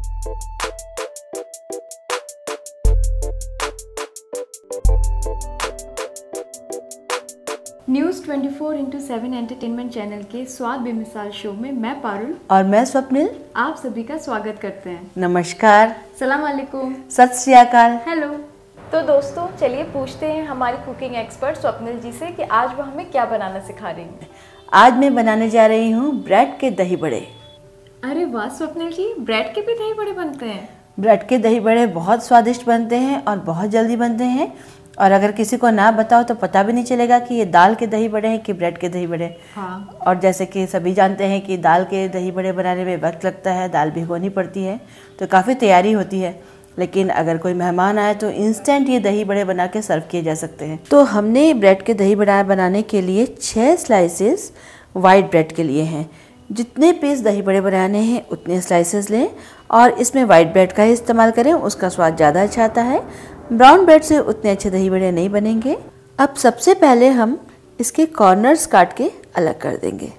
News 24x7 entertainment channel के स्वाद बेमिसाल शो में मैं पारुल और मैं स्वप्निल आप सभी का स्वागत करते हैं। नमस्कार, सलाम अलैकुम, सत श्री अकाल, हेलो। तो दोस्तों चलिए पूछते हैं हमारी कुकिंग एक्सपर्ट स्वप्निल जी से कि आज वो हमें क्या बनाना सिखा रही हैं। आज मैं बनाने जा रही हूँ ब्रेड के दही बड़े। अरे वाह स्वप्निल जी, ब्रेड के भी दही बड़े बनते हैं? ब्रेड के दही बड़े बहुत स्वादिष्ट बनते हैं और बहुत जल्दी बनते हैं। और अगर किसी को ना बताओ तो पता भी नहीं चलेगा कि ये दाल के दही बड़े हैं कि ब्रेड के दही बड़े। हाँ। और जैसे कि सभी जानते हैं कि दाल के दही बड़े बनाने में वक्त लगता है, दाल भिगोनी पड़ती है, तो काफ़ी तैयारी होती है। लेकिन अगर कोई मेहमान आए तो इंस्टेंट ये दही बड़े बना के सर्व किए जा सकते हैं। तो हमने ब्रेड के दही बड़ा बनाने के लिए 6 स्लाइसेस वाइट ब्रेड के लिए हैं। जितने पीस दही बड़े बनाने हैं उतने स्लाइसेस लें और इसमें वाइट ब्रेड का ही इस्तेमाल करें, उसका स्वाद ज़्यादा अच्छा आता है। ब्राउन ब्रेड से उतने अच्छे दही बड़े नहीं बनेंगे। अब सबसे पहले हम इसके कॉर्नर्स काट के अलग कर देंगे।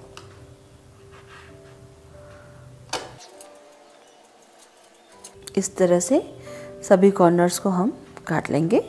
इस तरह से सभी कॉर्नर्स को हम काट लेंगे।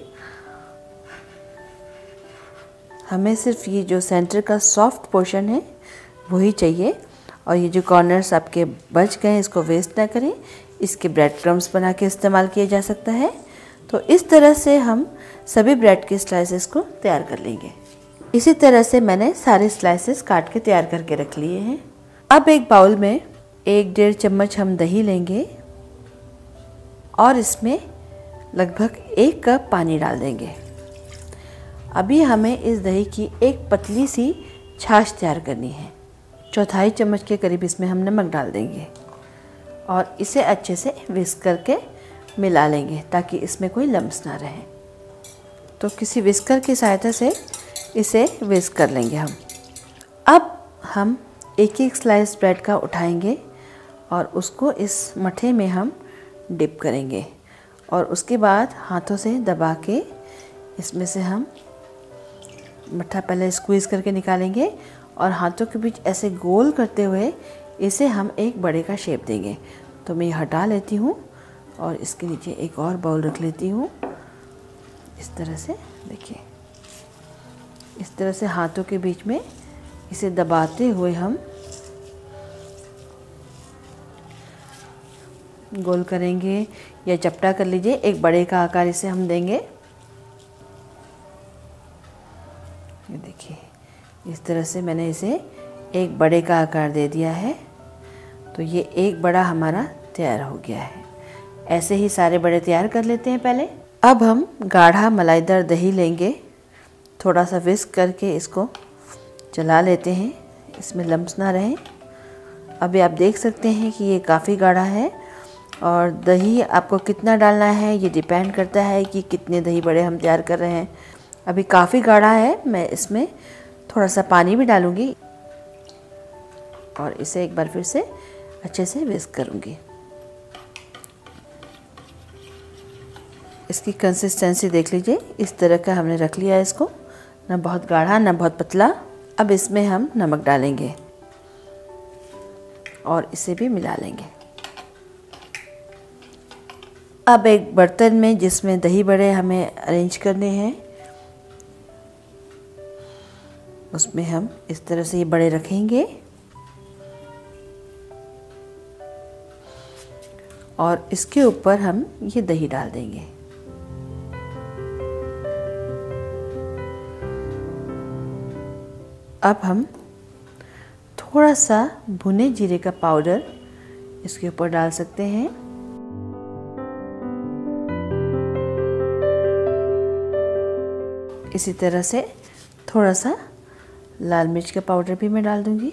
हमें सिर्फ ये जो सेंटर का सॉफ्ट पोर्शन है वही चाहिए। और ये जो कॉर्नर्स आपके बच गए इसको वेस्ट ना करें, इसके ब्रेड क्रम्स बना के इस्तेमाल किया जा सकता है। तो इस तरह से हम सभी ब्रेड के स्लाइसेस को तैयार कर लेंगे। इसी तरह से मैंने सारे स्लाइसेस काट के तैयार करके रख लिए हैं। अब एक बाउल में 1-1.5 चम्मच हम दही लेंगे और इसमें लगभग 1 कप पानी डाल देंगे। अभी हमें इस दही की एक पतली सी छाछ तैयार करनी है। 1/4 चम्मच के करीब इसमें हम नमक डाल देंगे और इसे अच्छे से विस्क करके मिला लेंगे ताकि इसमें कोई लम्स ना रहे। तो किसी विस्कर की सहायता से इसे विस्क कर लेंगे हम। अब हम एक स्लाइस ब्रेड का उठाएंगे और उसको इस मट्ठे में हम डिप करेंगे और उसके बाद हाथों से दबा के इसमें से हम मट्ठा पहले स्क्वीज़ करके निकालेंगे और हाथों के बीच ऐसे गोल करते हुए इसे हम एक बड़े का शेप देंगे। तो मैं ये हटा लेती हूँ और इसके नीचे एक और बाउल रख लेती हूँ। इस तरह से देखिए, इस तरह से हाथों के बीच में इसे दबाते हुए हम गोल करेंगे या चपटा कर लीजिए। एक बड़े का आकार इसे हम देंगे। ये देखिए, इस तरह से मैंने इसे एक बड़े का आकार दे दिया है। तो ये एक बड़ा हमारा तैयार हो गया है। ऐसे ही सारे बड़े तैयार कर लेते हैं पहले। अब हम गाढ़ा मलाईदार दही लेंगे, थोड़ा सा विस्क करके इसको चला लेते हैं, इसमें लम्स ना रहें। अभी आप देख सकते हैं कि ये काफ़ी गाढ़ा है और दही आपको कितना डालना है ये डिपेंड करता है कि कितने दही बड़े हम तैयार कर रहे हैं। अभी काफ़ी गाढ़ा है, मैं इसमें थोड़ा सा पानी भी डालूँगी और इसे एक बार फिर से अच्छे से विस्क करूँगी। इसकी कंसिस्टेंसी देख लीजिए, इस तरह का हमने रख लिया है इसको, ना बहुत गाढ़ा ना बहुत पतला। अब इसमें हम नमक डालेंगे और इसे भी मिला लेंगे। अब एक बर्तन में जिसमें दही बड़े हमें अरेंज करने हैं उसमें हम इस तरह से ये बड़े रखेंगे और इसके ऊपर हम ये दही डाल देंगे। अब हम थोड़ा सा भुने जीरे का पाउडर इसके ऊपर डाल सकते हैं। इसी तरह से थोड़ा सा लाल मिर्च का पाउडर भी मैं डाल दूंगी।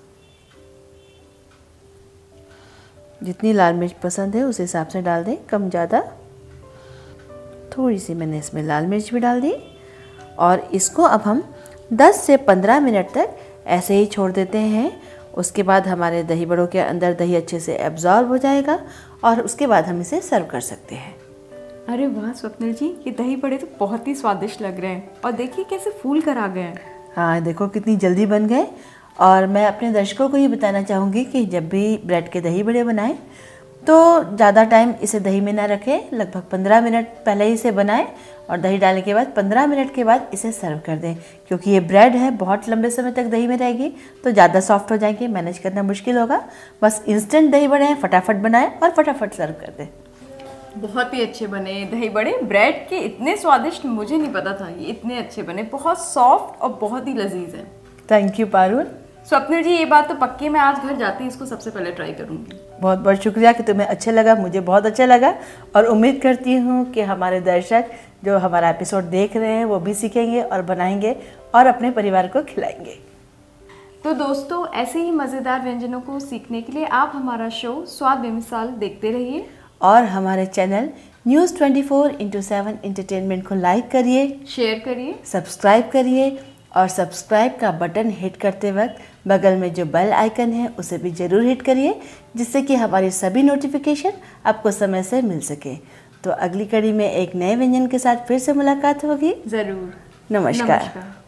जितनी लाल मिर्च पसंद है उस हिसाब से डाल दें, कम ज़्यादा। थोड़ी सी मैंने इसमें लाल मिर्च भी डाल दी और इसको अब हम 10 से 15 मिनट तक ऐसे ही छोड़ देते हैं। उसके बाद हमारे दही बड़ों के अंदर दही अच्छे से एब्जॉर्ब हो जाएगा और उसके बाद हम इसे सर्व कर सकते हैं। अरे वाह स्वप्निल जी, ये दही बड़े तो बहुत ही स्वादिष्ट लग रहे हैं और देखिए कैसे फूल कर आ गए हैं। हाँ देखो कितनी जल्दी बन गए। और मैं अपने दर्शकों को ये बताना चाहूँगी कि जब भी ब्रेड के दही बड़े बनाएं तो ज़्यादा टाइम इसे दही में ना रखें, लगभग 15 मिनट पहले ही इसे बनाएं और दही डालने के बाद 15 मिनट के बाद इसे सर्व कर दें। क्योंकि ये ब्रेड है, बहुत लंबे समय तक दही में रहेगी तो ज़्यादा सॉफ्ट हो जाएंगे, मैनेज करना मुश्किल होगा। बस इंस्टेंट दही बड़े हैं, फटाफट बनाएं और फटाफट सर्व कर दें। बहुत ही अच्छे बने दही बड़े। ब्रेड के इतने स्वादिष्ट मुझे नहीं पता था, ये इतने अच्छे बने, बहुत सॉफ्ट और बहुत ही लजीज है। Thank you Parul. स्वप्निल जी, ये बात तो पक्की, मैं आज घर जाती इसको सबसे पहले ट्राई करूँगी। बहुत बहुत शुक्रिया कि तुम्हें अच्छा लगा, मुझे बहुत अच्छा लगा और उम्मीद करती हूँ कि हमारे दर्शक जो हमारा एपिसोड देख रहे हैं वो भी सीखेंगे और बनाएंगे और अपने परिवार को खिलाएंगे। तो दोस्तों, ऐसे ही मज़ेदार व्यंजनों को सीखने के लिए आप हमारा शो स्वाद बेमिसाल देखते रहिए और हमारे चैनल न्यूज़ 24/7 एंटरटेनमेंट को लाइक करिए, शेयर करिए, सब्सक्राइब करिए और सब्सक्राइब का बटन हिट करते वक्त बगल में जो बेल आइकन है उसे भी ज़रूर हिट करिए, जिससे कि हमारी सभी नोटिफिकेशन आपको समय से मिल सके। तो अगली कड़ी में एक नए व्यंजन के साथ फिर से मुलाकात होगी। ज़रूर। नमस्कार। नमस्कार।